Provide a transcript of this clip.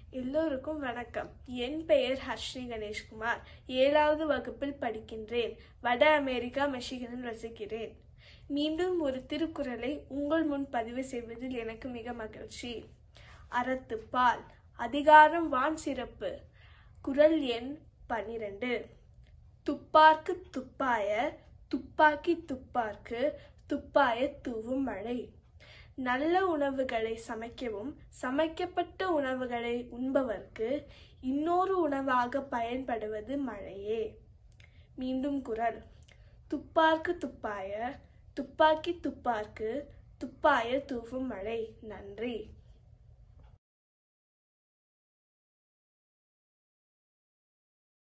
எல்லோருக்கும் வணக்கம். என் பெயர் ஹர்ஷி கணேஷ்குமார். 7வது வகுப்பில் படிக்கின்றேன். வட அமெரிக்கா மிஷிகனில் வசிக்கிறேன். மீண்டும் ஒரு திருக்குறளை உங்கள் முன் பதிவு செய்வதில் எனக்கு மிக மகிழ்ச்சி. அறத்துப்பால் அதிகாரம் வான் சிறப்பு. குறள் எண் 12. துப்பார்க்கு துப்பாய துப்பாக்கி துப்பார்க்கு துப்பாய தூவும் மழை. நல்ல உணவுகளை சமைக்கவும் சமைக்கப்பட்ட உணவுகளை உண்பவர்க்கு இன்னொரு உணவாக பயன்படுவது மழையே. மீண்டும் குறள். துப்பார்க்கு துப்பாய துப்பாக்கி துப்பார்க்கு துப்பாய தூவும் மழை. நன்றி.